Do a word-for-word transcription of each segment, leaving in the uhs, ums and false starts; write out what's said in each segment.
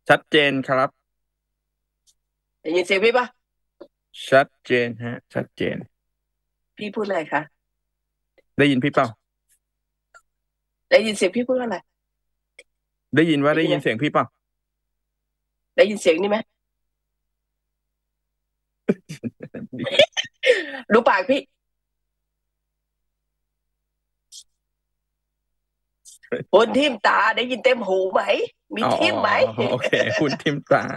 ชัดเจนครับได้ยินเสียงพี่ปะชัดเจนฮะชัดเจนพี่พูดอะไรคะได้ยินพี่เปล่าได้ยินเสียงพี่พูดอะไรได้ยินว่าได้ยินไหมได้ยินเสียงพี่เปล่าได้ยินเสียงนี่ไหมดูปากพี่บนทิมตาได้ยินเต็มหูไหมมีทิมไหมโอเคคุณทิมตา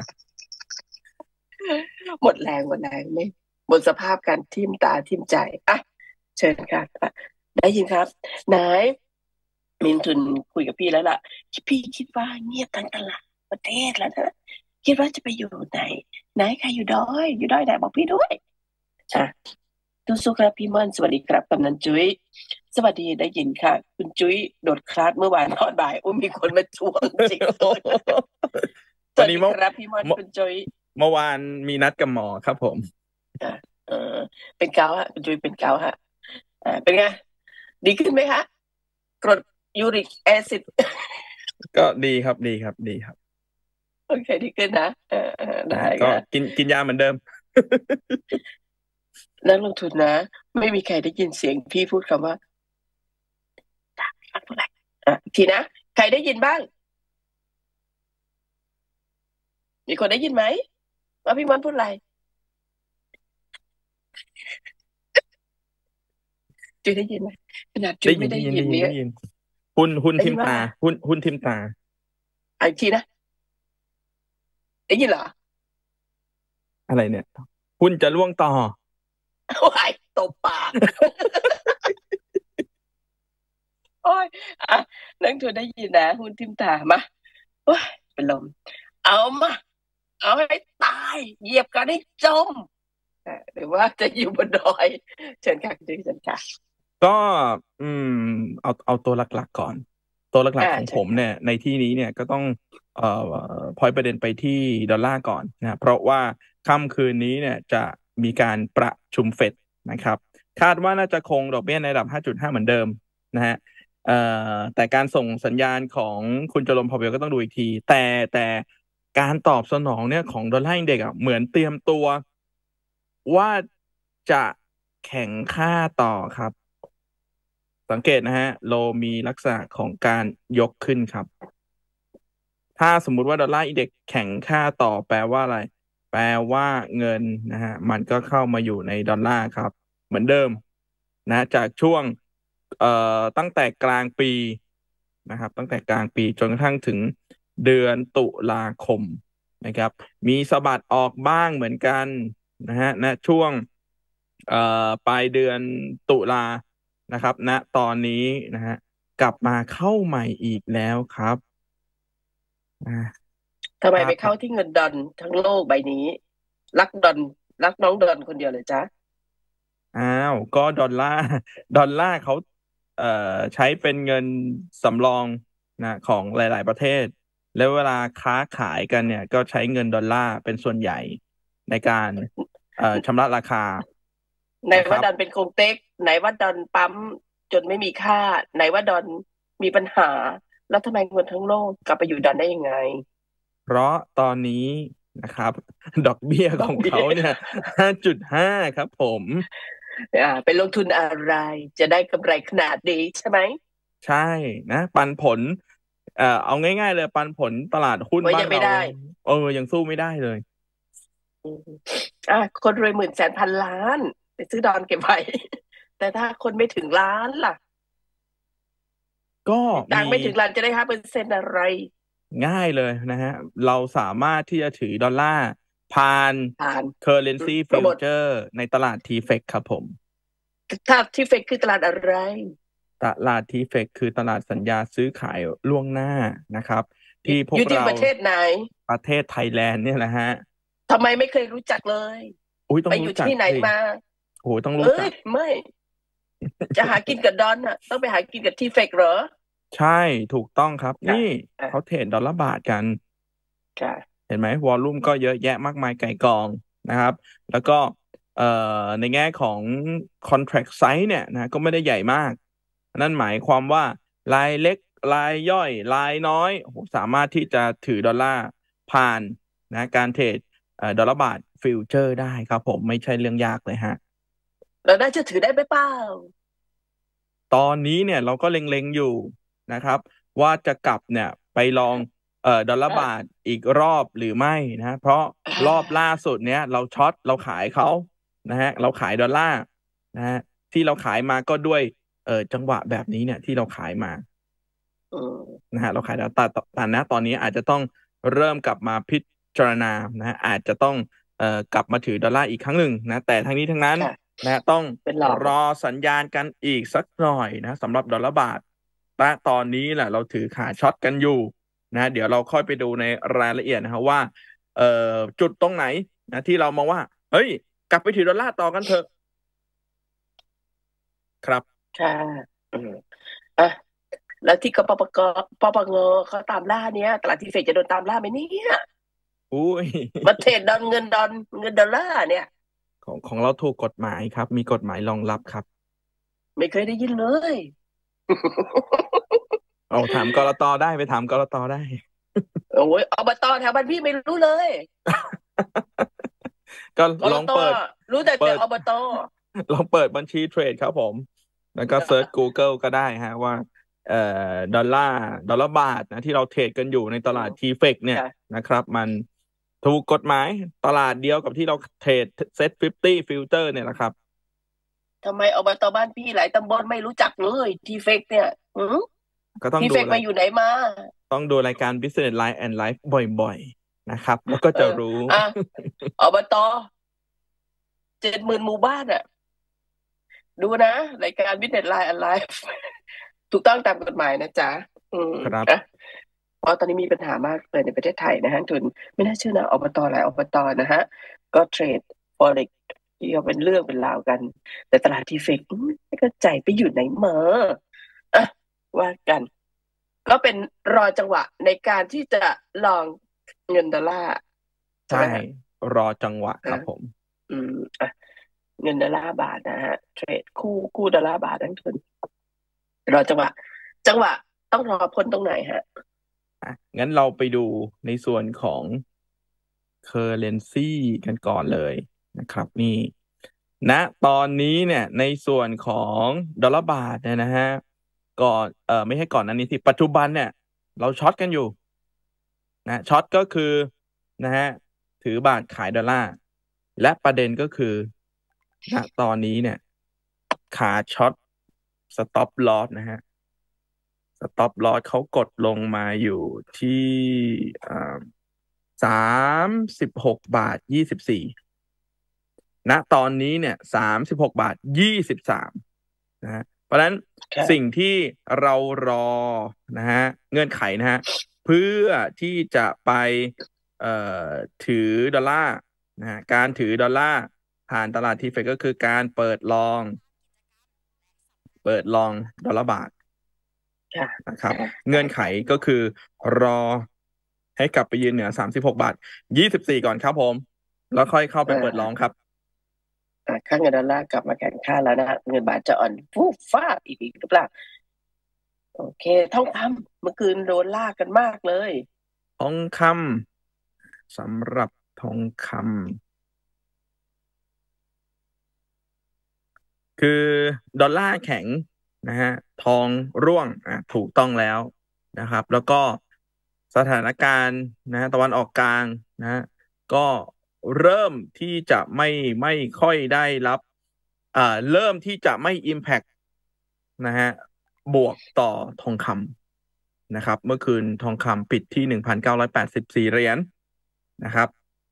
หมดแรงหมดแรงไม่หมดสภาพการทิมตาทิมใจอ่ะเชิญครับได้ยินครับนายมินทุนคุยกับพี่แล้วล่ะพี่คิดว่าเงียบทั้งตลาดประเทศแล้วนะคิดว่าจะไปอยู่ไหนไหนใครอยู่ดอยอยู่ดอยไหนบอกพี่ด้วยอ่ะทุกสุครับพี่ม่อนสวัสดีครับกำนันจุ้ยสวัสดีได้ยินค่ะคุณจุ้ยโดดคลาสเมื่อวานตอนบ่ายโอ้มีคนมาทวงจริงสวัสดีครับพี่ม่อนคุณจุ้ยเมื่อวานมีนัดกับหมอครับผมอ่าเออเป็นเกาฮะคุณจุ้ยเป็นเกาฮะอ่าเป็นไงดีขึ้นไหมคะกรดยูริกแอซิดก็ดีครับดีครับดีครับโอเคดีขึ้นนะเออได้ก็กินกินยาเหมือนเดิมนักลงทุนนะไม่มีใครได้ยินเสียงพี่พูดคำว่าพูดอะไรอ่ะทีนะใครได้ยินบ้างมีคนได้ยินไหมว่าพี่มอนพูดอะไรจุยได้ยินไหมขนาดจุยไม่ได้ยินเนี่ยหุ้นหุ้นทิมตาหุ้นหุ้นทิมตาอีกทีนะได้ยินเหรออะไรเนี่ยหุ้นจะล่วงต่อโอ้ยตบปากโอ้ยอ่ะนักทุนได้ยินนะหุ้นทิมตามาโอ้ยเป็นลมเอามาเอาให้ตายเหยียบกันให้จมหรือว่าจะอยู่บนดอยเชิญค่ะคุณจุ้ยเชิญค่ะก็อืมเอาเอาตัวหลักๆก่อนตัวหลักๆของผมเนี่ยในที่นี้เนี่ยก็ต้องเอ่อพอยประเด็นไปที่ดอลลาร์ก่อนนะเพราะว่าค่ำคืนนี้เนี่ยจะมีการประชุมเฟดนะครับคาดว่าน่าจะคงดอกเบี้ยในระดับ ห้าจุดห้า เหมือนเดิมนะฮะเอ่อแต่การส่งสัญญาณของคุณเจอโรมพาวเวลก็ต้องดูอีกทีแต่แต่การตอบสนองเนี่ยของดอลลาร์อินเด็กซ์อ่ะเหมือนเตรียมตัวว่าจะแข็งค่าต่อครับสังเกตนะฮะโลมีลักษณะของการยกขึ้นครับถ้าสมมุติว่าดอลลาร์อินเด็กซ์แข็งค่าต่อแปลว่าอะไรแปลว่าเงินนะฮะมันก็เข้ามาอยู่ในดอลลาร์ครับเหมือนเดิมนะจากช่วงเอ่อตั้งแต่กลางปีนะครับตั้งแต่กลางปีจนกระทั่งถึงเดือนตุลาคมนะครับมีสะบัดออกบ้างเหมือนกันนะฮะณช่วงเอ่อปลายเดือนตุลานะครับณตอนนี้นะฮะกลับมาเข้าใหม่อีกแล้วครับทำไมไปเข้าที่เงินดอลทั้งโลกใบนี้รักดอลรักน้องดอลคนเดียวเลยจ้ะอ้าวก็ดอลลาร์ดอลลาร์เขาเอ่อใช้เป็นเงินสำรองนะของหลาย ๆประเทศแล้วเวลาค้าขายกันเนี่ยก็ใช้เงินดอลลาร์เป็นส่วนใหญ่ในการเอ่อชำระราคาไหนว่าดอลเป็นคงเต็กไหนว่าดอลปั๊มจนไม่มีค่าไหนว่าดอลมีปัญหาแล้วทำไมเงินทั้งโลกกลับไปอยู่ดอลได้ยังไงเพราะตอนนี้นะครับ ดอกเบี้ยของเขาเนี่ย ห้าจุดห้า ครับผมอ่าเป็นลงทุนอะไรจะได้กำไรขนาดนี้ใช่ไหมใช่นะปันผลเอ่อเอาง่ายๆเลยปันผลตลาดหุ้นบ้านเราเออยังสู้ไม่ได้เลยอ่าคนรวยหมื่นแสนพันล้านไปซื้อดอลเก็บไว้แต่ถ้าคนไม่ถึงล้านล่ะก็ตังไม่ถึงล้านจะได้ห้าเปอร์เซ็นต์อะไรง่ายเลยนะฮะเราสามารถที่จะถือดอลลาร์ผ่าน currency future ในตลาด ที เฟก ครับผมถ้า ที เฟก คือตลาดอะไรตลาด ที เฟก คือตลาดสัญญาซื้อขายล่วงหน้านะครับที่พวกเราอยู่ที่ประเทศไหนประเทศไทยแลนด์เนี่ยแหละฮะทำไมไม่เคยรู้จักเลยไปอยู่ที่ไหนมาโอ้ต้องรู้จักไม่จะหากินกับดอนอ่ะต้องไปหากินกับทีเฟกเหรอใช่ถูกต้องครับนี่เขาเทรดดอลลาร์บาทกันเห็นไหมวอลลุ่มก็เยอะแยะมากมายไก่กองนะครับแล้วก็เอ่อในแง่ของ contract size เนี่ยนะก็ไม่ได้ใหญ่มากนั่นหมายความว่ารายเล็กรายย่อยรายน้อยสามารถที่จะถือดอลลาร์ผ่านนะการเทรดดอลลาร์บาทฟิวเจอร์ได้ครับผมไม่ใช่เรื่องยากเลยฮะเราได้จะถือได้ไหมเปล่าตอนนี้เนี่ยเราก็เล็งๆอยู่นะครับว่าจะกลับเนี่ยไปลองเอ่อดอลลาร์อ่าบาทอีกรอบหรือไม่นะเพราะอ่รอบล่าาสุดเนี้ยเราช็อตเราขายเขานะฮะเราขายดอลลาร์นะฮะที่เราขายมาก็ด้วยเอ่อจังหวะแบบนี้เนี่ยที่เราขายมาอืมนะฮะเราขายดอลลาร์แต่แต่นะตอนนี้อาจจะต้องเริ่มกลับมาพิจารณานะฮะอาจจะต้องเอ่อกลับมาถือดอลลาร์อีกครั้งหนึ่งนะแต่ทั้งนี้ทั้งนั้นค่ะนะต้องเป็นรอบรอสัญญาณกันอีกสักหน่อยนะสำหรับดอลลาร์บาทแต่ตอนนี้แหละเราถือขาช็อตกันอยู่นะเดี๋ยวเราค่อยไปดูในรายละเอียดนะครับว่าเอ่อจุดตรงไหนนะที่เรามองว่าเฮ้ยกลับไปถือดอลลาร์ต่อกันเถอะครับค่ะอืมอ่ะแล้วที่กปปกปปงเขาตามล่าเนี้ยตลาดที่เฟดจะโดนตามล่าไหมเนี่ยอุ้ยมาเทรดดอนเงินดอนเงินดอลลาร์เนี่ยของของเราถูกกฎหมายครับมีกฎหมายรองรับครับไม่เคยได้ยินเลยเอาถามกลตได้ไปถามกลตได้โอ้ยอบตแถวบ้านพี่ไม่รู้เลยก็กลลตองเปิดรู้แต่เปิแต่ดอบตลองเปิดบัญชีเทรดครับผม แล้วก็เซิร์ช Google ก็ได้ฮะว่าเอ่อดอลลาร์ดอลลาร์บาทนะที่เราเทรดกันอยู่ในตลาดทีเฟกเนี่ยค่ะนะครับ มันถูกกฎหมายตลาดเดียวกับที่เราเทรดเซ็ตฟิฟตี้ฟิลเตอร์เนี่ยแหละครับทำไมอบตบ้านพี่หลายตำบลไม่รู้จักเลยทีเฟกเนี่ยหือก็ต้องทีดูอะไรเฟกมาอยู่ไหนมาต้องดูรายการ Business Line and Life บ่อยๆนะครับ แล้วก็เออจะรู้อ่ะอบตเจ็ดหมื่นหมู่บ้านอ่ะ ดูนะรายการวิทเน็ตไลน์ออนไลน์ ถูกต้องตามกฎหมายนะจ๊ะอืมครับอ่ะเพราะตอนนี้มีปัญหามากเลยในประเทศไทยนะฮะทุนไม่น่าเชื่อนะอบตหลายอบตนะฮะก็เทรดฟอเร็กที่เขาเป็นเรื่องเป็นราวกัน แต่ตลาดทีเฟกอืมไม่เข้าใจไปอยู่ไหนมาอ่ะว่ากัน ก็เป็นรอจังหวะในการที่จะลองเงินดอลลาร์ใช่ไหใช่มฮะรอจังหวะครับอ่ะผมอืมอ่ะเงินดอลลาร์บาทนะฮะเทรดคู่คู่ดอลลาร์บาททั้งทุน รอจังหวะจังหวะต้องรอพ้นตรงไหนฮะอ่ะงั้นเราไปดูในส่วนของ currency กันก่อนเลยนะครับนี่ณตอนนี้เนี่ยในส่วนของดอลลาร์บาทเนี่ยนะฮะก่อนเอ่อไม่ใช่ก่อนอันนี้ที่ปัจจุบันเนี่ยเราช็อตกันอยู่นะช็อตก็คือนะฮะถือบาทขายดอลลาร์และประเด็นก็คือณตอนนี้เนี่ยขาช็อตสต็อปลอสนะฮะสต็อปลอสเขากดลงมาอยู่ที่อ่า สามสิบหกบาทยี่สิบสี่ณตอนนี้เนี่ยสามสิบหกบาทยี่สิบสามนะฮะเพราะฉะนั้นสิ่งค่ะที่เรารอนะฮะเงื่อนไขนะฮะเพื่อที่จะไปเอ่อถือดอลลาร์นะฮะการถือดอลลาร์ผ่านตลาดทีเฟกก็คือการเปิดลองเปิดลองดอลลาร์บาทค่ะนะครับค่ะเงื่อนไขก็คือรอให้กลับไปยืนเหนือสามสิบหกบาทยี่สิบสี่ก่อนครับผม แล้วค่อยเข้าไปอ่เปิดลองาครับอ่าค่าเงินดอลลาร์กลับมาแข็งค่าแล้วนะฮะเงินบาทจะอ่อนฟูฟ้าอีกหรือเปล่าโอเคทองคำเมื่อคืนโดนลากกันมากเลยทองคำสำหรับทองคำคือดอลลาร์แข็งนะฮะทองร่วงอ่ะถูกต้องแล้วนะครับ แล้วก็สถานการณ์นะฮะตะวันออกกลางนะฮะก็เริ่มที่จะไม่ไม่ค่อยได้รับอ่าเริ่มที่จะไม่ impact นะฮะบวกต่อทองคำนะครับ เมื่อคืนทองคำปิดที่หนึ่งพันเก้าร้อยแปดสิบสี่เหรียญนะครับ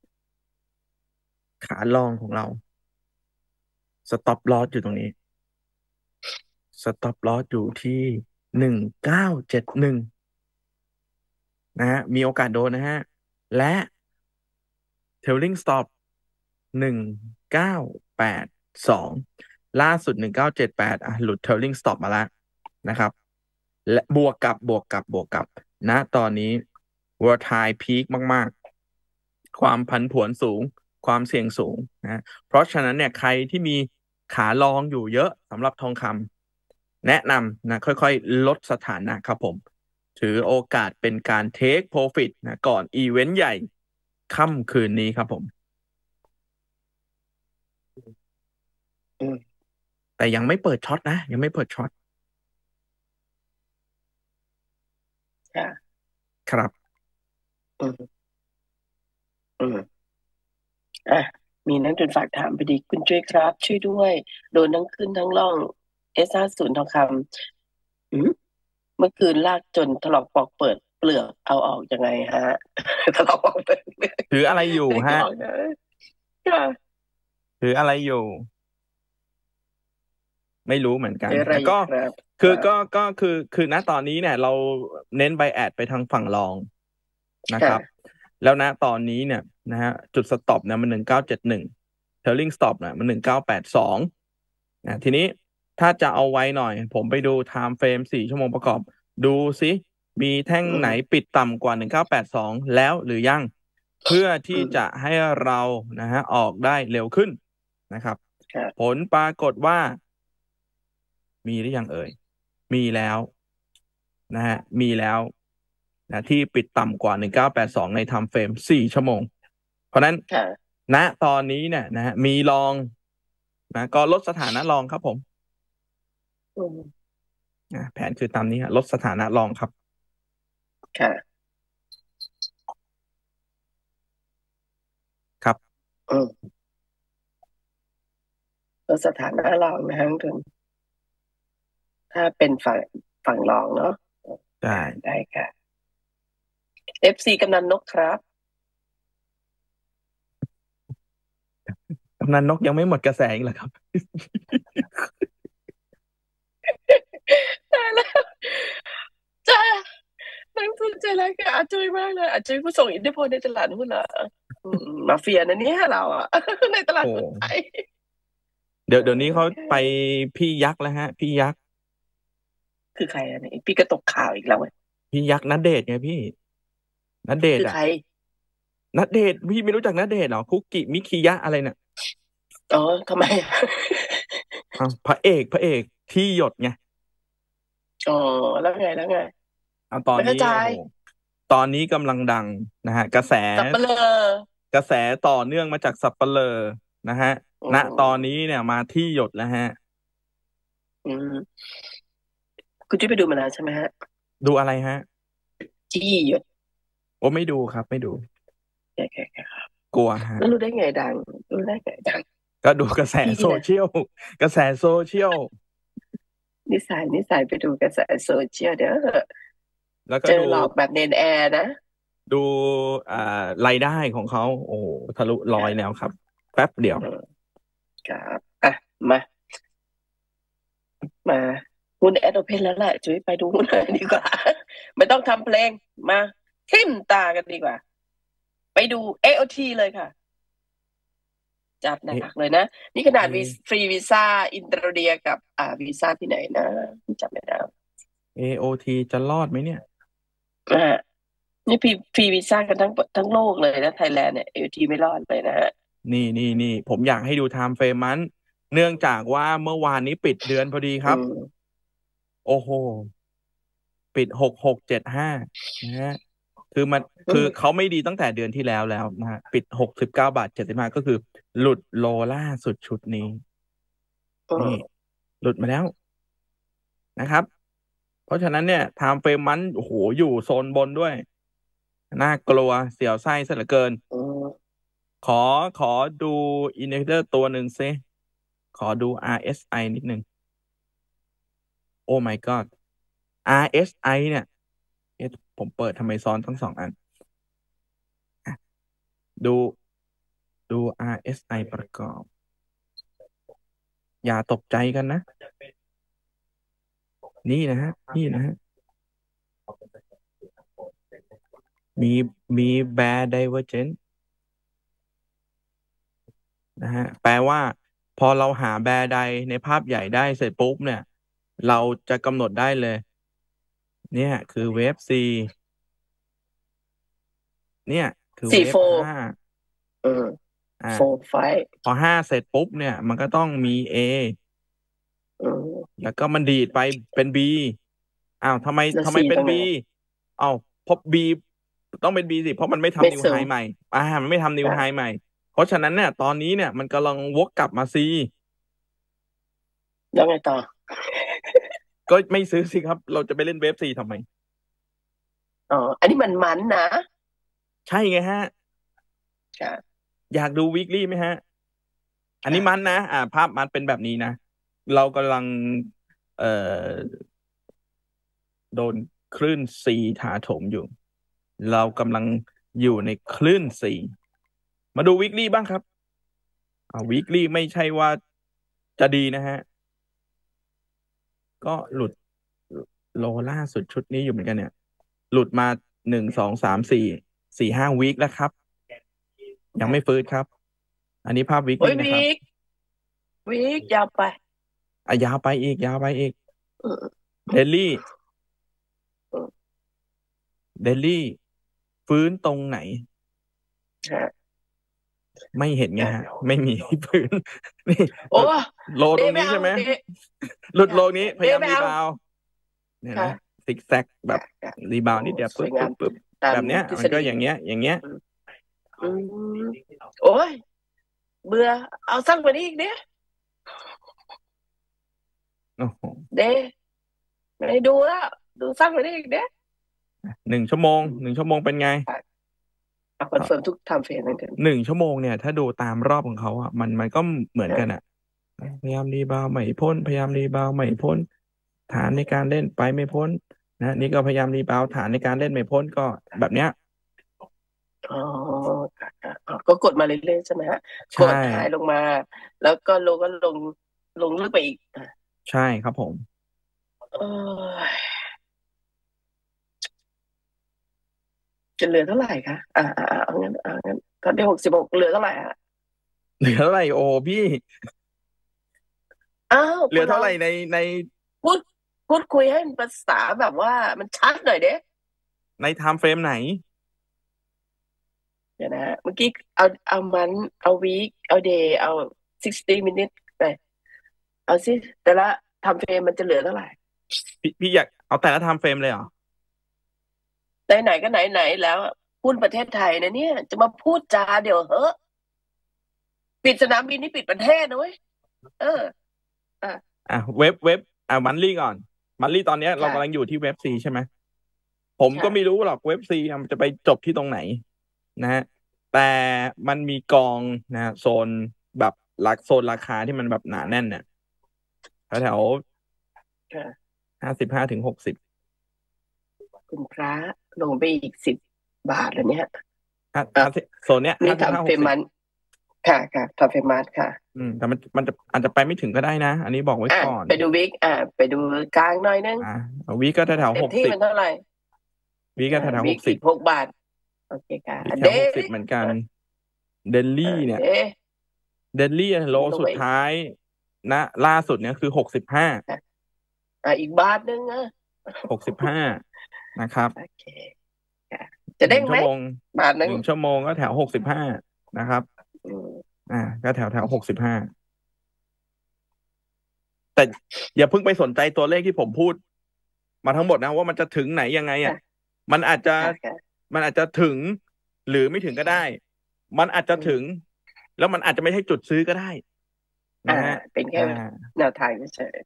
ขาลองของเราสต็อปลอสอยู่ตรงนี้สต็อปลอสอยู่ที่หนึ่งเก้าเจ็ดหนึ่งนะฮะมีโอกาสโดนนะฮะและเทลลิงสต็อปหนึ่งเก้าแปดสองล่าสุดหนึ่งเก้าเจ็ดแปดอ่ะหลุดเทลลิงสต็อปมาแล้วนะครับและบวกกับบวกกับบวกกับณตอนนี้ volatile peak มากๆความผันผวนสูงความเสี่ยงสูงนะเพราะฉะนั้นเนี่ยใครที่มีขาลองอยู่เยอะสำหรับทองคำแนะนำนะค่อยๆลดสถานะครับผมถือโอกาสเป็นการเทคโปรฟิตนะก่อนอีเวนต์ใหญ่ค่ำคืนนี้ครับผมอืมแต่ยังไม่เปิดช็อตนะ ยังไม่เปิดช็อตค่ะครับอืมอืมอ่ะมีนักทุนฝากถามพอดีคุณช่วยครับ ช่วยด้วย โดนทั้งขึ้นทั้งล่องเอสห้าศูนย์ทองคำอืมเมื่อคืนลากจนถลอกปอกเปิดเปลือกเอาออกยังไงฮะ ถลอกปอกเปิดถืออะไรอยู่ไม่กฮะออกนะค่ะถืออะไรอยู่ ไม่รู้เหมือนกันเจออะไรแล้วก็ครับคืออ่าก็ก็คือคือณตอนนี้เนี่ย เราเน้นไบแอดไปทางฝั่งรองนะคค่ะรับ แล้วณตอนนี้เนี่ยนะฮะจุดสต็อปเนี่ยมันหนึ่งเก้าเจ็ดหนึ่งเทลลิงสต็อปเนี่ยมันหนึ่งเก้าแปดสองนะทีนี้ถ้าจะเอาไว้หน่อย ผมไปดูไทม์เฟรมสี่ชั่วโมงประกอบ ดูซิมีแท่งอืมไหนปิดต่ำกว่าหนึ่งเก้าแปดสองแล้วหรือยัง เพื่ออืที่มจะให้เรานะฮะออกได้เร็วขึ้นนะครับค่ะผลปรากฏว่า มีหรือยังเอ่ย มีแล้วนะฮะมีแล้วนะที่ปิดต่ำกว่าหนึ่งเก้าแปดสองในไทม์เฟรมสี่ชั่วโมง เพราะฉะนั้นค่ะณตอนนี้เนี่ยนะฮะมีลองนะก็ลดสถานะลองครับผมอืมนะแผนคือตามนี้ฮะลดสถานะลองครับค่ะครับอืมลดสถานะรองนะฮะนักทุนถ้าเป็นฝั่งฝั่งรองเนาะได้ได้ค่ะ เอฟ ซี กำนันนกครับกำนันนกยังไม่หมดกระแสอีกเหรอครับตายแล้วจ้านักทุนใจร้ายกับอาจุยมากเลยอาจุยผู้ส่งอิทธิพลในตลาดหุ้นเหรออืมมาเฟียนะเนี่ยเราอ่ะ ในตลาดโอ้หุ้นไทยเดี๋ยวเดี๋ยวนี้เขาไปพี่ยักษ์แล้วฮะ พี่ยักษ์คือใครอ่ะเนี่ยพี่ก็ตกข่าวอีกแล้วเว้ยพี่ยักษ์ณเดชน์ไงพี่ณเดชคืน์ออ่ะใครณเดชน์พี่ไม่รู้จักณเดชน์เหรอคุกกิมิคิยะอะไรเนี่ยอ๋อทำไมอ่ะอ้าวพระเอกพระเอกที่หยดไงอ๋อแล้วไงแล้วไงเอาตอนไม่เข้านี้ใจโอ้โหตอนนี้กำลังดังนะฮะ กระแสสับเปลือกระแสต่อเนื่องมาจากสับเปลอนะฮะอืณมตอนนี้เนี่ยมาที่หยดแล้วฮะอืมคุณจุ้ยไปดูมาแล้วใช่ไหมฮะดูอะไรฮะจี้หยดโอ้ไม่ดูครับ ไม่ดูแก่แก่แก่ครับกลัวฮะแล้วรู้ได้ไงดังรู้ได้ไงดังก็ดูกระแสพี่โซเนี่ยเชียลกระแสโซเชียลนิสัยนิสัยไปดูกระแสโซเชียลเด้อแล้วก็เจอดูหลอกแบบเนนแอร์นะดูอ่ารายได้ของเขาโอ้โหทะลุร้อยแล้วครับ แป๊บเดียวอืมครับอ่ะมา มาหุ้นแอดโอเพนแล้วแหละจุ้ยไปดูหุ้นเลยดีกว่า ไม่ต้องทำเพลงมาทิมตากันดีกว่า ไปดู เอ โอ ที เลยค่ะ จัดหนักเลยนะ นี่ขนาดเอ๊ะฟรีวีซ่าอินโดนีเซียกับอ่าวีซ่าที่ไหนนะจำไม่ได้เอ โอ ที จะรอดไหมเนี่ยอ่านี่ฟรีฟรีวีซ่ากันทั้งทั้งโลกเลยนะไทยแลนด์เนี่ย เอ โอ ที ไม่รอดเลยนะฮะนี่นี่นี่ผมอยากให้ดูไทม์เฟรมมัน เนื่องจากว่าเมื่อวานนี้ปิดเดือนพอดีครับอืมโอ้โห ปิดหกหกเจ็ดห้านะฮะ คือมันอืคือมเขาไม่ดีตั้งแต่เดือนที่แล้วแล้วนะฮะ ปิดหกสิบเก้าบาทเจ็ดสิบห้าก็คือ หลุดโลล่าสุดชุดนี้อืมนี่ หลุดมาแล้วนะครับ เพราะฉะนั้นเนี่ยไทม์เฟรมมันโอ้โหอยู่โซนบนด้วย น่ากลัวเสียวไส้ซะเหลือเกินอืมขอขอดูอินดิเคเตอร์ตัวหนึ่งซิขอดู อาร์ เอส ไอ นิดหนึ่งโอ้ my god อาร์ เอส ไอ เนี่ยเอ๊ะผมเปิดทำไมซ้อนทั้งสองอันอ่ะดูดู อาร์ เอส ไอ ประกอบ อย่าตกใจกันนะ นี่นะฮะ นี่นะฮะ มีมี bear divergence นะฮะ แปลว่า พอเราหา bear ใดในภาพใหญ่ได้เสร็จปุ๊บเนี่ย เราจะกำหนดได้เลย เนี่ยคือเวฟ C เนี่ย คือสี่เวฟโฟร์ห้าอืมอ่าโฟร์ไฟพอห้าเสร็จปุ๊บเนี่ย มันก็ต้องมี A อืมแล้วก็มันดีดไปเป็น B อ้าวทำไมแล้วทำไม C เป็นตรงไห B นเอาเพราะ B ต้องเป็น B สิเพราะมันไม่ไม่ทำนิวสูไฮงใหม่ อ่า มันไม่ทำนิวอ่ะไฮใหม่ เพราะฉะนั้นเนี่ย ตอนนี้เนี่ย มันกำลังวกกลับมา C แล้วไงต่อก็ไม่ซื้อสิครับ เราจะไปเล่นเวฟ C ทำไมอ๋อ อันนี้มันมันนะใช่ไงฮะค่ะอยากดู weekly ไหมฮะ อันนี้ค่ะมันนะ อ่า ภาพมันเป็นแบบนี้นะ เรากำลัง เอ่อ โดนคลื่น C ถาโถมอยู่ เรากำลังอยู่ในคลื่น C มาดู weekly บ้างครับ อ่า weekly ไม่ใช่ว่าจะดีนะฮะ ก็หลุด โลล่าสุดชุดนี้อยู่เหมือนกันเนี่ย หลุดมา หนึ่ง สอง สาม สี่ สี่ ห้า วีคแล้วครับ ยังไม่ฟื้นครับ อันนี้ภาพโอ้ weekly ยนะครับวีค วีค ยาวไปอ่ะ ยาวไปอีก ยาวไปอีกเออ daily เออ daily ฟื้นตรงไหนค่ะไม่เห็นไงค่ะฮะ ไม่มี ฟื้น นี่โอ้โลเดตรงไม่นี้เอาใช่ไหมเดหลุดค่ะโลนี้ พเดยายามไม่รีเอาบาวด์ เนี่ยค่ะนะ ซิกแซกแบค่ะบค่ะรีบาวโอ้ด์นิดเดียวสปึ๊วยงามบ ๆตาๆ แบมบเนี้ยทฤมัษนก็ฎีอย่างเงี้ย อย่างเงี้ยอืม อืม โอ๊ย เบื่อ เอาสั้นกว่านี้อีกดิโอ้โฮเด ไม่ดูแล้ว ดูสั้นกว่านี้อีกดิหนึ่ง ชั่วโมงอืมหนึ่ง ชั่วโมงเป็นไง? ค่ะ เอาคก็อนเฟิร์มทุก ไทม์เฟรม เหมือนกันหนึ่ง ชั่วโมงเนี่ย ถ้าดูตามรอบของเขาอะ มัน มันก็เหมือนค่กันะ อะ พยายามรีบาวด์ไม่พ้น พยายามรีบาวด์ไม่พ้น ฐานในการเล่นไปไม่พ้น นะ นี่ก็พยายามรีบาวด์ ฐานในการเล่นไม่พ้น ก็แบบเนี้ยอ๋อ ค่ะ ๆ อ๋อ ก็กดมาเรื่อย ๆ ใช่ไหมครับ? ใชกด ไฮ่ลงมา แล้วก็ลง ก็ลง ลงลึกไปอีก อาใช่ครับผมโอ๊ย จะเหลือเท่าไรคะ? อา ๆ ๆ เอางั้น เอางั้น ตอนนี้ หกสิบหก เหลือเท่าไรอะ? เหลือเท่าไร? โอ้ พี่อ้าวเหลคือน เท่าลอไรง ใน ในพูด พูดคุยให้มันภาษาแบบว่ามันชัดหน่อยสิในไทม์เฟรมไหน? เดี๋ยวนะ เมื่อกี้ เอา เอา month เอา week เอา day เอา sixty minutes ไป เอาสิ แต่ละไทม์เฟรมมันจะเหลือเท่าไร? พี่ พี่อยากเอาแต่ละไทม์เฟรมเลยเหรอ? ไหน ๆ ก็ไหน ๆ แล้วอะ หุ้นประเทศไทยนะเนี่ย จะมาพูดจาเดี๋ยวเหอะ ปิดสนามบินนี่ปิดประเทศนะเว้ย เออ อาอะ เว็บ เว็บ อ่า monthly ก่อน monthly ตอนเนี้ยคเรา่กำะลังอยู่ที่เว็บ C ใช่ไหม ผมค่ก็ะไม่รู้หรอกเว็บ C อะมันจะไปจบที่ตรงไหน นะครับ แต่มันมีกองนะครับ โซนแบบรา โซนราคาที่มันแบบหนาแน่นน่ะ แถว ๆค่ะห้าสิบห้าถึงหกสิบคุณพระ ลงไปอีก สิบ บาทเหรอเนี่ย? ห้าอ้าห้าว สิ โซนเนี้ยนี่ห้าสิบห้าไทม์เฟรมหกสิบ month ค่ะ ๆ ไทม์เฟรม month ค่ะอืม แต่มัน มันจะ อาจจะไปไม่ถึงก็ได้นะ อันนี้บอกไว้อาก่อนไปดู week อา ไปดูกลางหน่อยหนึ่งอา เอา week ก็แถวเต็ๆ หมที่มกสิบันเท่าไร? week อก็าแถว ๆ ห week กสิอีบก หก บาท โอเคค่ะ week แถว หกสิบ day เหมือนกันอา daily อาเนี่ย day daily อะ โลลงสุไปดอีกท้าย ณ ล่าสุดเนี่ยคือ หกสิบห้าค่ะ อา อีกบาทหนึ่งอะหกสิบห้า นะครับโอเค ค่ะ จะเหนด้ึ่งงชัไห่ม? วโมงบาทหนึ่งหนึ่ง ชั่วโมงก็แถว หกสิบห้า นะครับอืมอา ก็แถว ๆ หกสิบห้า แต่อย่าเพิ่งไปสนใจตัวเลขที่ผมพูดมาทั้งหมดนะว่า มันจะถึงไหนยังไงอค่ะะมันอาจจะค่ะ ๆมันอาจจะถึงหรือไม่ถึงก็ได้ มันอาจจะอืมถึง แล้วมันอาจจะไม่ใช่จุดซื้อก็ได้อนะอาครับเป็นแคอ่าแนวทางเฉย ๆ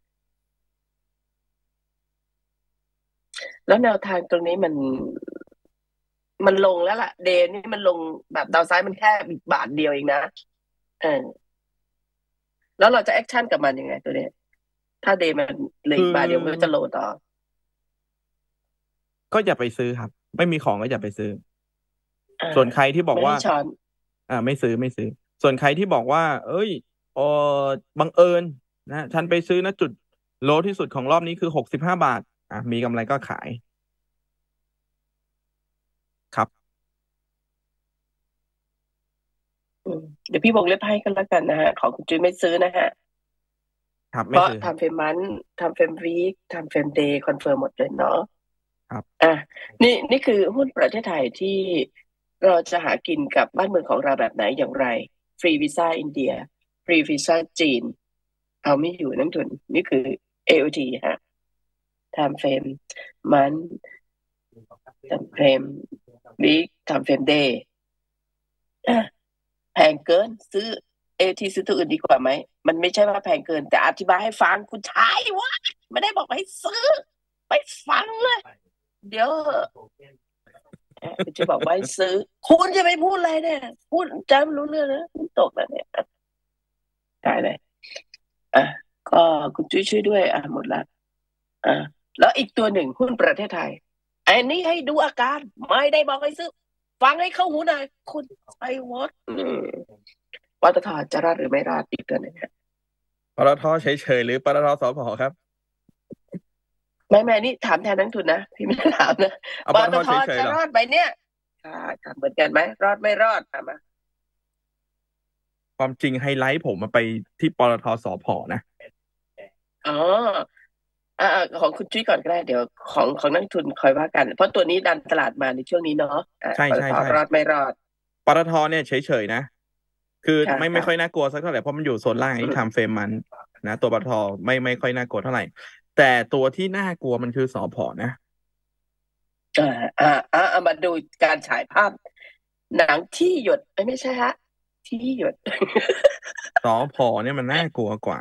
แล้วแนวทางตรงนี้มัน มันลงแล้วล่ะ day นี่มันลงแบบดาวน์ไซด์มันแค่อีกบาทเดียวเองนะ เออ แล้วเราจะแอกชันกับมันยังไงตัวนี้? ถ้า day มันเหลือคอีืกบาทเดียว มันก็จะอโลต่อก็อย่าไปซื้อครับ ไม่มีของก็อย่าไปซื้ออาส่วนใครที่บอไกวม่ใ่หา้ช้อนอา ไม่ซื้อ ๆ ส่วนใครที่บอกว่า เฮ้ย เอ่อ บังเอิญนะ ฉันไปซื้อ ณ จุดโลว์ที่สุดของรอบนี้คือ หกสิบห้า บาท อา มีกำไรก็ขาย ครับอืม เดี๋ยวพี่วงเล็บให้ก็แล้วกันนะครับ ของคุณจุ้ยไม่ซื้อนะครับครับ ไเพม่ราะซื้อไครับทม์เฟรม month ไทม์เฟรม week ไทม์เฟรม day คอนเฟิร์มหมดเลยเนาะครับอา นี่ นี่คือหุ้นประเทศไทยที่เราจะหากินกับบ้านเมืองของเราแบบไหนอย่างไร ฟรีวีซาอินเดีย ฟรีวีซาจีน เอาไม่อยู่นักทุน นี่คือ เอ โอ ที ครับ ไทม์เฟรม month ทำเฟรมวีคทำเฟรมเดย์แพงเกินซื้อเอทีซื้อตัวอื่นดีกว่าไหมมันไม่ใช่ว่าแพงเกินแต่อธิบายให้ฟังคุณชายวะไม่ได้บอกให้ซื้อไปฟังเลยเดี๋ยวคุณจะบอกว่าให้ซื้อคุณจะไม่พูดอะไรเนี่ยพูดจำรู้เรื่องนะคุณตกแล้วเนี่ยได้เลยอ่ะก็คุณช่วยช่วยด้วยอ่ะหมดละอ่ะแล้วอีกตัวหนึ่งหุ้นประเทศไทยอันนี้ให้ดูอาการไม่ได้บอกให้ซื้อฟังให้เข้าหูหน่อยคุณไอ้วอตปตทจะรอดหรือไม่รอดอีกตัวหนึ่งปตทเฉยๆหรือปตทสผครับไม่ไม่นี่ถามแทนนักทุนนะพี่ไม่ได้ถามนะเอาปปตตททเฉยๆจะเหรอรอดไปเนี่ยค่ะถามเหมือนกันไหมรอดไม่รอดถามมาความจริงไฮไลท์ผมมาไปที่ปตทสผนะอ๋ออ่าอ่าของคุณจุ้ยก่อนก็ได้เดี๋ยวของของนักทุนคอยว่ากัน เพราะตัวนี้ดันตลาดมาในช่วงนี้เนาะอ่าใช่ปตใช่ทใช่รอดไม่รอดปตทเนี่ยเฉยๆนะ คือค่ะไม่ไม่ค่ะค่อยน่ากลัวสักเท่าไหร่เพราะมันอยู่โซนล่างอืที่มไทม์เฟรมมันนะตัวปตทไม่ไม่ค่อยน่ากลัวเท่าไหร่ แต่ตัวที่น่ากลัวมันคือสผนะอ่าอ่าอ่าเอามาดูการฉายภาพ หนังที่หยดเอ้ยไม่ใช่ฮะ ที่หยดสผเนี่ยมันน่ากลัวกว่า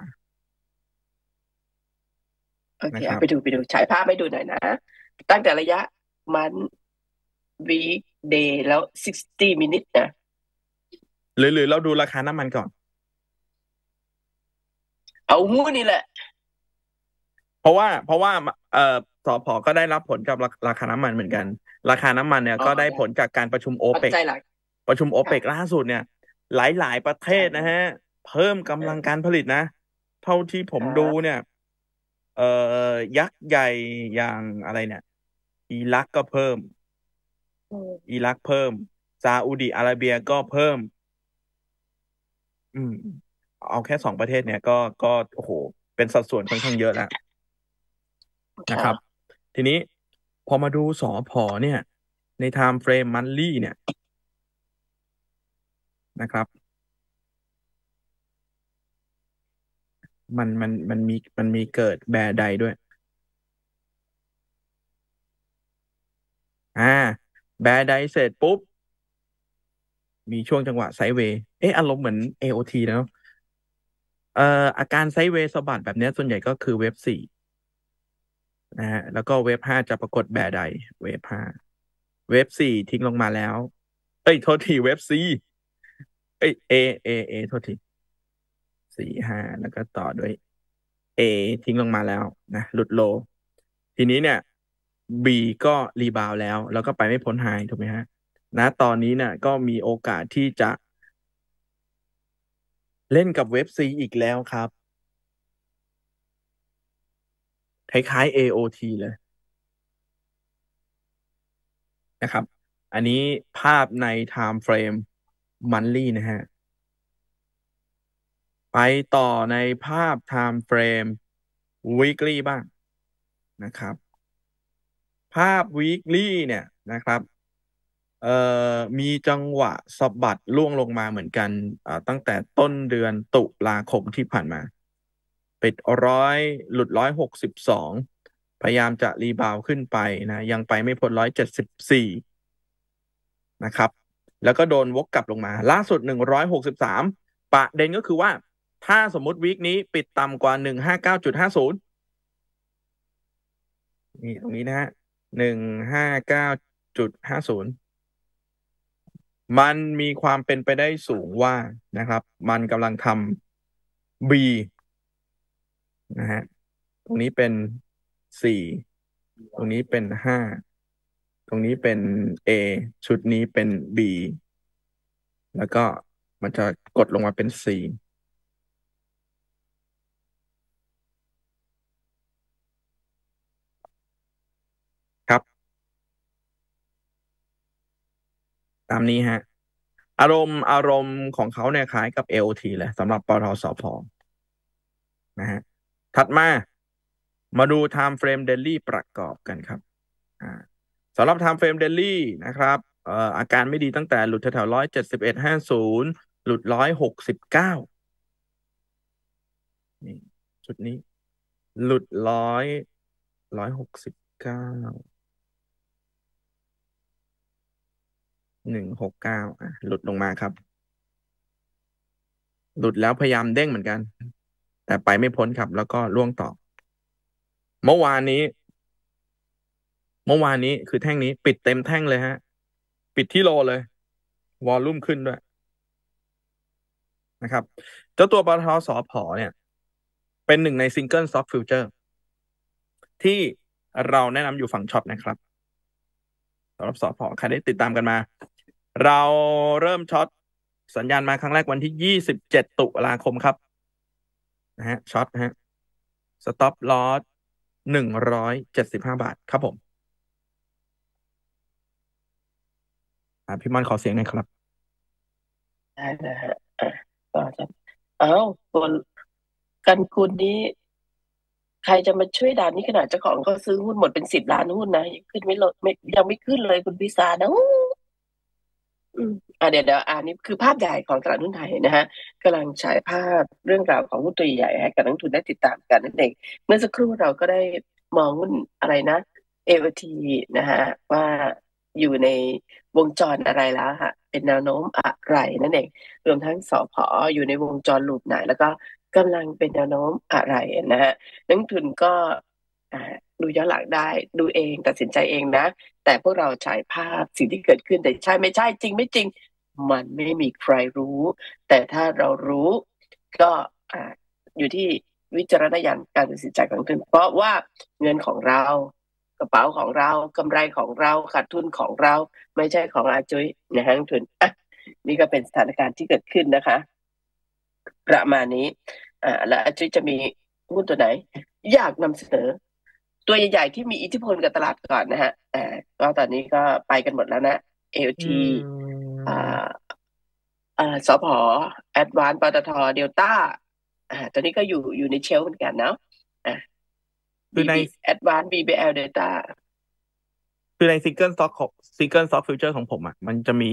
โอเคนะครัเอาบไปดูไปดูฉายภาพให้ดูหน่อยนะ ตั้งแต่ระยะมันวีคเดย์แล้วหกสิบ minutes นะหรือหรือเราดูราคาน้ำมันก่อนเอาหูนี่แหละเพราะว่าเพราะว่าเอ่อสผก็ได้รับผลกับราราคาน้ำมันเหมือนกัน ราคาน้ำมันเนี่ยอ๋อก็ได้ได้ผลจากการประชุมโอปัจเปกจัยหลักประชุมโอเปค่ะกล่าสุดเนี่ย หลายหลายประเทศนะฮะ เพิ่มกำลังการผลิตนะ เท่าที่ผมครับดูเนี่ย เอ่อยักษ์ใหญ่อย่างอะไรเนี่ย อิรักก็เพิ่มอืมอิรักเพิ่ม ซาอุดิอาระเบียก็เพิ่ม อืม เอาแค่สองประเทศเนี่ยก็ก็โอ้โห เป็นสัดส่วนค่อนข้างเยอะแล้ว นะคค่ะรับ ทีนี้พอมาดูสผเนี่ย ในไทม์เฟรมมันลี่เนี่ยนะครับ มันมันมันมีมันมีเกิดแบร์ใดด้วย อ่า แบร์ใดเสร็จปุ๊บ มีช่วงจังหวะไซด์เวย์ เอ๊ะ อารมณ์เหมือน เอ โอ ที นะเนาะ เอ่อ อาการไซด์เวย์สะบัดแบบเนี้ยส่วนใหญ่ก็คือเวฟสี่นะฮะ แล้วก็เวฟห้าจะปรากฏแบร์ใด เวฟห้าเวฟสี่ทิ้งลงมาแล้ว เอ้ย โทษที เวฟ C เอ้ย A A A โทษที สี่ ห้า แล้วก็ต่อด้วย A ทิ้งลงมาแล้วนะ หลุดโล ทีนี้เนี่ย B ก็รีบาวด์แล้ว แล้วก็ไปไม่พ้นไฮถูกไหมฮะ ณ ตอนนี้เนี่ยก็มีโอกาสที่จะ เล่นกับเวฟ C อีกแล้วครับ คล้ายๆ เอ โอ ที เลย นะครับ อันนี้ภาพใน Time Frame Monthly นะฮะ ไปต่อในภาพ Time Frame Weekly บ้างนะครับ ภาพ Weekly เนี่ยนะครับ เอ่อ มีจังหวะสะบัดร่วงลงมาเหมือนกัน อ่า ตั้งแต่ต้นเดือนตุลาคมที่ผ่านมา ปิดร้อย หลุด หนึ่งร้อยหกสิบสอง พยายามจะรีบาวด์ขึ้นไปนะ ยังไปไม่พ้น หนึ่งร้อยเจ็ดสิบสี่ นะครับ แล้วก็โดนวกกลับลงมา ล่าสุด หนึ่งร้อยหกสิบสาม ประเด็นก็คือว่า ถ้าสมมุติวีคนี้ปิดต่ำกว่า หนึ่งห้าเก้าจุดห้าศูนย์ นี่ตรงนี้นะฮะ หนึ่งห้าเก้าจุดห้าศูนย์ มันมีความเป็นไปได้สูงว่านะครับ มันกำลังทำ B นะฮะ ตรงนี้เป็น สี่ ตรงนี้เป็น ห้า ตรงนี้เป็น A ชุดนี้เป็น B แล้วก็มันจะกดลงมาเป็น C ครับ ตามนี้ฮะ อารมณ์อารมณ์ของเขาเนี่ยคล้ายกับ เอ โอ ที เลยสำหรับปตทสผนะฮะ ถัดมา มาดู Time Frame Daily ประกอบกันครับ อ่าสำหรับ Time Frame Daily นะครับ เอ่อ อาการไม่ดีตั้งแต่หลุดแถวๆหนึ่งร้อยเจ็ดสิบเอ็ดจุดห้าศูนย์ หลุด หนึ่งร้อยหกสิบเก้า นี่ชุดนี้ หลุด ร้อย หนึ่งร้อยหกสิบเก้าหนึ่งหกเก้าอ่ะหลุดลงมาครับ หลุดแล้วพยายามเด้งเหมือนกัน แต่ไปไม่พ้นครับ แล้วก็ล่วงต่อ เมื่อวานนี้ เมื่อวานนี้คือแท่งนี้ปิดเต็มแท่งเลยฮะ ปิดที่โลเลย วอลลุ่มขึ้นด้วยนะครับ เจ้าตัวปตทสผเนี่ย เป็นหนึ่งในซิงเกิลซ็อกฟิวเจอร์ที่เราแนะนำอยู่ฝั่งช็อตนะครับสำหรับสผใครได้ติดตามกันมา เราเริ่มช็อตสัญญาณมาครั้งแรกวันที่ยี่สิบเจ็ดตุลาคมครับนะฮะช็อตนะฮะสต็อปลอสหนึ่งร้อยเจ็ดสิบห้าบาทครับผมอ่าพี่มอนขอเสียงหน่อยครับได้นะฮะอ่ะก็จะอ้าวตัวกันคุณนี้ ใครจะมาช่วยดันนี่ขนาดเจ้าของเขาซื้อหุ้นหมดเป็นสิบล้านหุ้นนะยังขึ้นไม่ลดไม่ยังไม่ขึ้นเลยคุณพิสานะอู้อืมอ่ะเดี๋ยวเดี๋ยวอ่านี่คือภาพใหญ่ของตลาดหุ้นไทยนะฮะกำลังฉายภาพเรื่องราวของหุ้นตัวใหญ่ให้กับนักลงทุนได้ติดตามกันนั่นเองเมื่อสักครู่เราก็ได้มองหุ้นอะไรนะ เอ โอ ที นะฮะว่าอยู่ในวงจรอะไรแล้วค่ะเป็นแนวโน้มอะไรนั่นเองรวมทั้งสผอยู่ในวงจรลูปไหนแล้วก็กำลังเป็นแนวโน้มอะไรนะฮะนักลงทุนก็อ่าดูย้อนหลังได้ดูเองตัดสินใจเองนะ แต่พวกเราฉายภาพสิ่งที่เกิดขึ้นแต่ใช่ไม่ใช่จริงไม่จริง มันไม่มีใครรู้ แต่ถ้าเรารู้ก็อ่าอยู่ที่วิจารณญาณการตัดสินใจของทุนเพราะว่าเงินของเรากระเป๋าของเรากำไรของเราขาดทุนของเราไม่ใช่ของอาจุ้ยนะฮะทุนอ่ะนี่ก็เป็นสถานการณ์ที่เกิดขึ้นนะคะ ประมาณนี้อ่าแล้วอาจุ้ยจะมีหุ้นตัวไหน อยากนำเสนอ ตัวใหญ่ๆที่มีอิทธิพลกับตลาดก่อนนะฮะอ่าก็ตอนนี้ก็ไปกันหมดแล้วนะ เอ โอ ที อ่าอ่าสผ Advance ปตท เดลต้าอ่าตัวนี้ก็อยู่อยู่ในเชลฟ์เหมือนกันเนาะอ่าคือในบี บี Advance บี บี แอล Data คือในซิงเกิลซ็อกของซิงเกิลซ็อกฟิวเจอร์ของผมอ่ะมันจะมี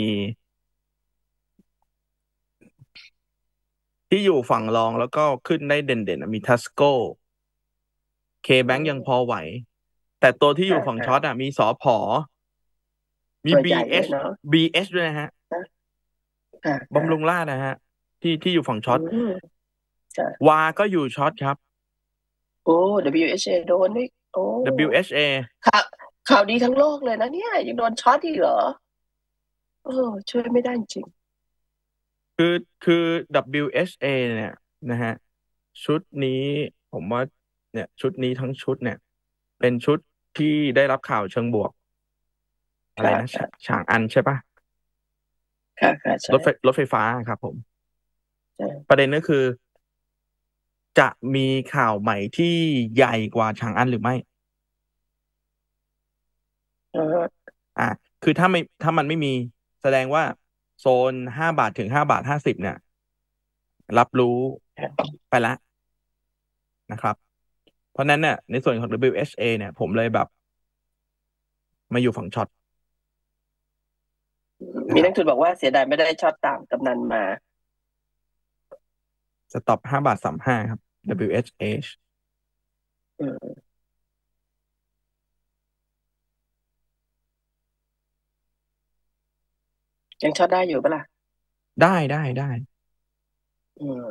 ที่อยู่ฝั่งรองแล้วก็ขึ้นได้เด่นๆอะมีทัสโก้เคแบงยังพอไหว แต่ตัวที่อยู่ฝั่งช็อตอ่ะมีสอพอมีตัวใหญ่เลบี เอชยเนาะบี เอช ด้วยนะฮะค่ะบำรุงราษฎร์นะฮะ ที่ที่อยู่ฝั่งช็อตอืมจ้ะวาก็อยู่ช็อตครับโอ้ ดับเบิลยู เอช เอ โดนด้วยโอ้ดับเบิลยู เอช เอข่าวข่าวดีทั้งโลกเลยนะเนี่ยยังโดนช็อตอีกเหรอโอ้ช่วยไม่ได้จริงคือคือ ดับเบิลยู เอช เอ เนี่ยนะฮะ ชุดนี้ผมว่าเนี่ยชุดนี้ทั้งชุดเนี่ย เป็นชุดที่ได้รับข่าวเชิงบวก อะไรนะค่ะฉางอันใช่ปะค่ะค่ะใช่รถไฟรถไฟฟ้าครับผมใช่ประเด็นก็คือ จะมีข่าวใหม่ที่ใหญ่กว่าฉางอันหรือไม่เอออ่า คือถ้าไม่ถ้ามันไม่มีแสดงว่าโซนห้าบาทถึงห้าบาทห้าสิบเนี่ย รับรู้ไปแล้วนะครับ เพราะนั้นเนี่ยในส่วนของ ดับเบิลยู เอช เอ เนี่ย ผมเลยแบบมาอยู่ฝั่งช็อตมีนักทุนบอกว่าเสียดายไม่ได้ช็อตตามกำนันมาสต็อปห้าบาทสามห้าครับ ดับเบิลยู เอช เออืมยังช็อตได้อยู่ปะล่ะได้ได้ได้อืม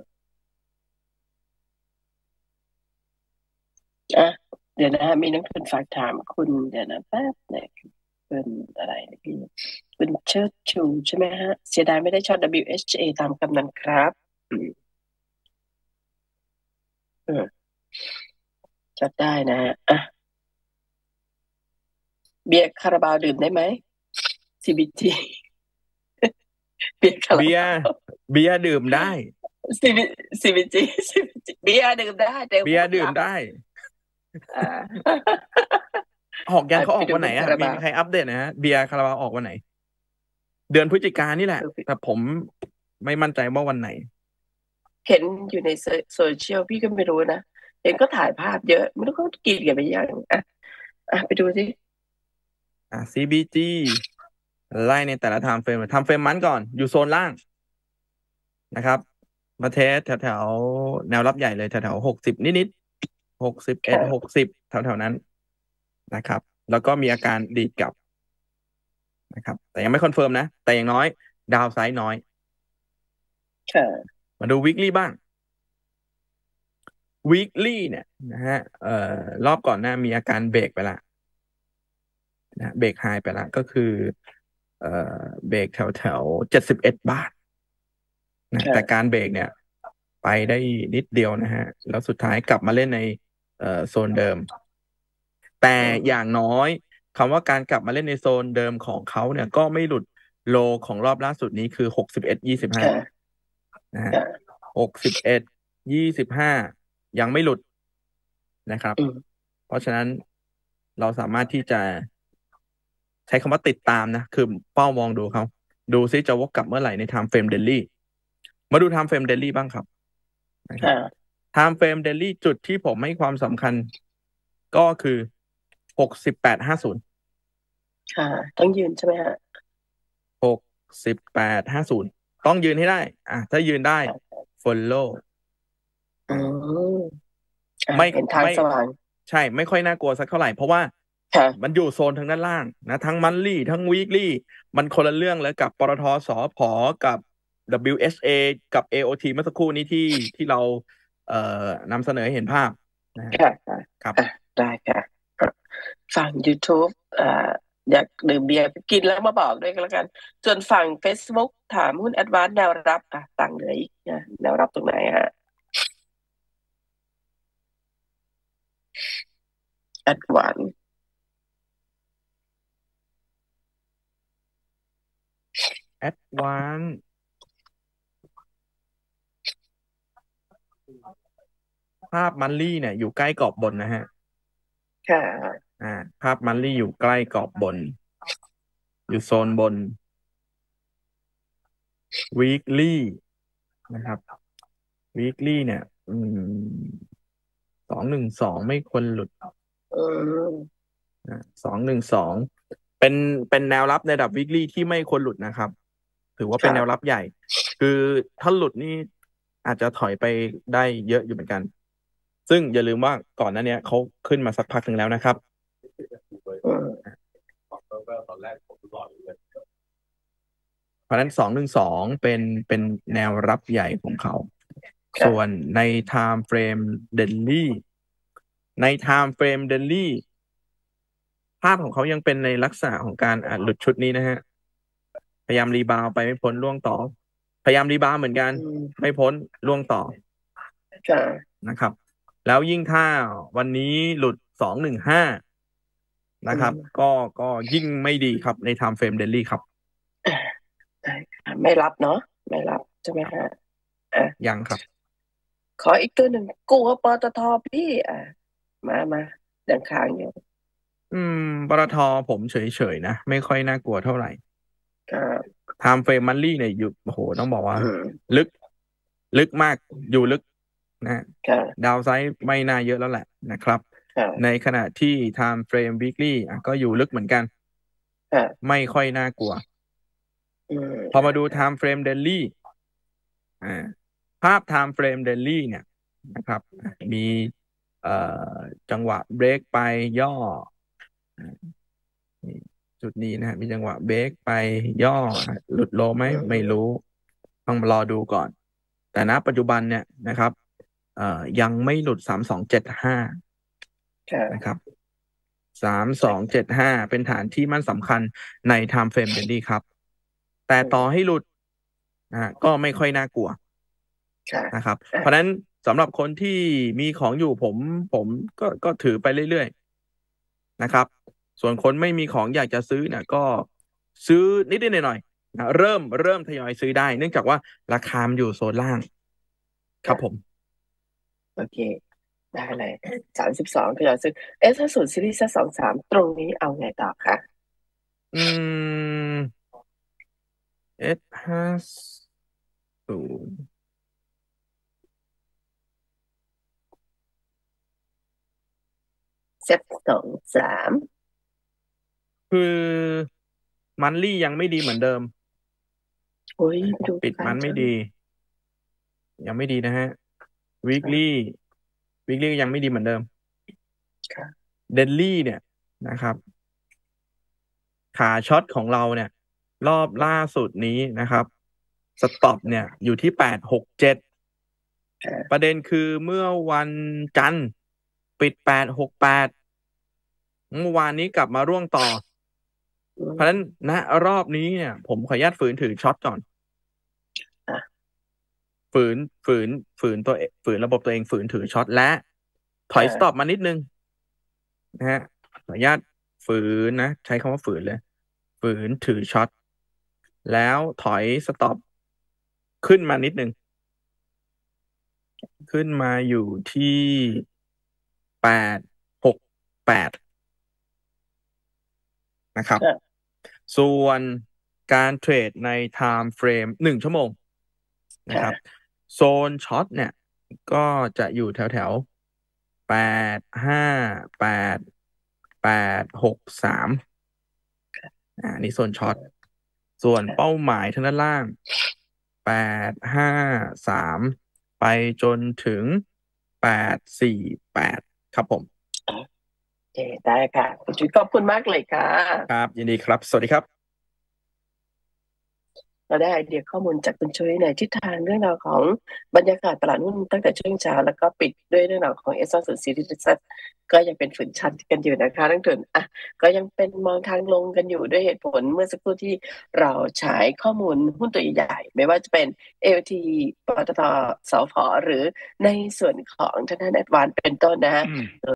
อ่ะเดี๋ยวนะฮะมีนักทุนฝากถามคุณเดี๋ยวนะแป๊บหนึ่งเป็นอะไรนะพี่คุณเชิดชูใช่ไหมฮะ เสียดายไม่ได้ช็อต ดับเบิลยู เอช เอ ตามกำนันครับ อืมอืมช็อตได้นะฮะอ่ะเบียร์คาราบาวดื่มได้ไหม ซี บี จี เบียร์คาราเบียบาร์วเบียร์ดื่มได้ซีบี ซี บี จี ซี บี จี เบียร์ดื่มได้แต่เบียร์หุ้นดื่มล่ะได้อ่าออกยังเขาอไปอกดูวันไหนหุ้นอ่ะคารามีบาวมีใครอัปเดตนะฮะ เบียร์คาราบาวออกวันไหน เดือนพฤศจิกายนนี่แหละ แต่ผมไม่มั่นใจว่าวันไหนเห็นอยู่ในโซเชียลพี่ก็ไม่รู้นะ เห็นก็ถ่ายภาพเยอะไม่รู้เขากินกันไปยังอ่ะอ่ะไปดูสิอ่า ซี บี จี ไล่ในแต่ละไทม์เฟรมไทม์เฟรมมันก่อน อยู่โซนล่างนะครับ มาเทสแถวๆแนวรับใหญ่เลยแถวๆหกสิบนิดๆหกสิบเอ็ดค่ะหกสิบแถวๆนั้นนะครับ แล้วก็มีอาการดีดกลับนะครับแต่ยังไม่คอนเฟิร์มนะแต่อย่างน้อยดาวไซด์น้อยค่ะมาดู weekly บ้าง weekly เนี่ยนะฮะเอ่อรอบก่อนหน้ามีอาการเบรกไปละนะเบรกไฮไปละก็คือเอ่อเบรกแถวแถวเจ็ดสิบเอ็ดบาทนะแต่ค่ะการเบรกเนี่ยไปได้นิดเดียวนะฮะแล้วสุดท้ายกลับมาเล่นในเอ่อโซนเดิม แต่อืมอย่างน้อยคำว่าการกลับมาเล่นในโซนเดิมของเขาเนี่ยก็ไม่หลุดโลของรอบล่าสุดนี้คือหกสิบเอ็ดยี่สิบห้าค่ะนะฮะค่ะหกสิบเอ็ดยี่สิบห้ายังไม่หลุดนะครับอืมเพราะฉะนั้นเราสามารถที่จะใช้คำว่าติดตามนะคือเป้ามองดูเขาดูซิจะวกกลับเมื่อไหร่ใน time frame daily มาดู time frame daily บ้างครับนะครับค่ะ time frame daily จุดที่ผมให้ความสำคัญก็คือหกสิบแปดห้าศูนย์ค่ะต้องยืนใช่ไหมฮะหกสิบแปดห้าศูนย์ต้องยืนให้ได้อ่ะถ้ายืนได้ค่ะ follow อืมอ่าไม่เห็นทางไม่สว่างใช่ไม่ค่อยน่ากลัวสักเท่าไหร่เพราะว่าค่ะมันอยู่โซนทางด้านล่างนะทั้งมันลี่ทั้งวีคลี่มันคนละเรื่องแล้วกับปตทสผกับ ดับเบิลยู เอช เอ กับ เอ โอ ที เมื่อสักครู่นี้ที่ที่เราเอ่อนำเสนอให้เห็นภาพนะฮะค่ะค่ะครับอ่ะได้ค่ะอ่ะฝั่ง YouTube อ่าอยากดื่มเบียร์กินแล้วมาบอกด้วยกันแล้วกัน ส่วนฝั่ง Facebook ถามหุ้น Advance แนวรับอ่ะต่างเหลืออีกนะแนวรับตรงไหนฮะ Advance advance ภาพมันลี่เนี่ยอยู่ใกล้กรอบบนนะฮะค่ะอ่าภาพมันลี่อยู่ใกล้กรอบบน อยู่โซนบน weekly นะครับ weekly เนี่ยอืมสองหนึ่งสองไม่ควรหลุดอืมสองหนึ่งสองเป็นเป็นแนวรับในระดับ weekly ที่ไม่ควรหลุดนะครับ ถือว่าเป็นค่ะแนวรับใหญ่ คือถ้าหลุดนี่อาจจะถอยไปได้เยอะอยู่เหมือนกัน ซึ่งอย่าลืมว่าก่อนหน้านี้เขาขึ้นมาสักพักหนึ่งแล้วนะครับอืมเพราะฉะนั้นสองหนึ่งสองเป็นเป็นแนวรับใหญ่ของเขาค่ะส่วนใน time frame daily ใน time frame daily ภาพของเขายังเป็นในลักษณะของการอ่ะหลุดชุดนี้นะฮะ พยายามรีบาวไปไม่พ้นล่วงต่อ พยายามรีบาวเหมือนกันอืมไม่พ้นล่วงต่อค่ะนะครับ แล้วยิ่งถ้าวันนี้หลุดสองหนึ่งห้านะครับอืมก็ก็ยิ่งไม่ดีครับใน time frame daily ครับอ่าได้ค่ะไม่รับเนาะไม่รับใช่ไหมฮะอ่ะยังครับขออีกตัวหนึ่งกลัวปตทพี่อ่ะมามายังค้างอยู่อืมปตทผมเฉยๆนะ ไม่ค่อยน่ากลัวเท่าไหร่ครับ time frame monthly เนี่ยอยู่โอ้โหต้องบอกว่าอืมลึก ลึกมากอยู่ลึกนะค่ะดาวไซด์ไม่น่าเยอะแล้วแหละนะครับค่ะในขณะที่ time frame weekly อ่ะก็อยู่ลึกเหมือนกันค่ะไม่ค่อยน่ากลัวอืมพอมาดู time frame daily อ่าภาพ time frame daily เนี่ยนะครับ มีเอ่อจังหวะเบรกไปย่ออ่านี่จุดนี้นะฮะมีจังหวะเบรกไปย่อหลุดโลไหมไม่รู้ ต้องรอดูก่อน แต่ณปัจจุบันเนี่ยนะครับเอ่อยังไม่หลุดสามสองเจ็ดห้าค่ะนะครับสามสองเจ็ดห้าเป็นฐานที่มั่นสำคัญใน time frame daily ครับ แต่ต่อให้หลุดนะก็ไม่ค่อยน่ากลัวค่ะนะครับอ่ะเพราะฉะนั้นสำหรับคนที่มีของอยู่ผมผมก็ก็ถือไปเรื่อยๆนะครับ ส่วนคนไม่มีของอยากจะซื้อเนี่ยก็ซื้อนิดๆหน่อยๆนะเริ่มเริ่มทยอยซื้อได้ เนื่องจากว่าราคามันอยู่โซนล่าง ครับผมโอเค ได้เลยสามสิบสองทยอยซื้อเอสห้าศูนย์ซีรีส์สองสามตรงนี้เอาไงต่อคะอืม เอส ห้าศูนย์เซ็ตสองสามคือมันลี่ยังไม่ดีเหมือนเดิมโอ้ยดูปิดมันไม่ดี ยังไม่ดีนะฮะ weekly weekly ก็ยังไม่ดีเหมือนเดิมค่ะ daily เนี่ยนะครับ ขขาช็อตของเราเนี่ยรอบล่าสุดนี้นะครับสต็อปเนี่ยอยู่ที่แปดหกเจ็ดประเด็นคือเมื่อวันจันทร์ปิดแปดหกแปดเมื่อวานนี้กลับมาร่วงต่อเพราะฉะนั้นณรอบนี้เนี่ยผมขออนุญาตฝืนถือช็อตก่อนฝืนฝืนฝืนตัวฝืนระบบตัวเองฝืนถือช็อตและถอยสต็อปมานิดนึงนะฮะขออนุญาตฝืนนะใช้คำว่าฝืนเลยฝืนถือช็อตแล้วถอยสต็อปขึ้นมานิดนึงขึ้นมาอยู่ที่แปดหกแปดนะครับส่วนการเทรดใน time frame หนึ่งชั่วโมงนะครับโซนช็อตเนี่ยก็จะอยู่แถวแถวแปดห้าแปดแปดหกสามอ่านี่โซนช็อตส่วนเป้าหมายทางด้านล่างแปดห้าสามไปจนถึงแปดสี่แปดครับผมโอเคได้ค่ะคุณชุยขอบคุณมากเลยค่ะครับยินดีครับสวัสดีครับเราได้ไอเดียข้อมูลจากคุณชุยในทิศทางเรื่องราวของบรรยากาศตลาดหุ้นตั้งแต่ช่วงเช้าแล้วก็ปิดด้วยเรื่องราวของ เอส แอล ซี รีส์ ก็ยังเป็นฝืนชันกันอยู่นะคะทั้งทุนอ่ะก็ยังเป็นมองทางลงกันอยู่ด้วยเหตุผลเมื่อสักครู่ที่เราฉายข้อมูลหุ้นตัวใหญ่ไม่ว่าจะเป็น เอ แอล ที ปตท สผหรือในส่วนของทางด้านแอดวานซ์เป็นต้นนะฮะ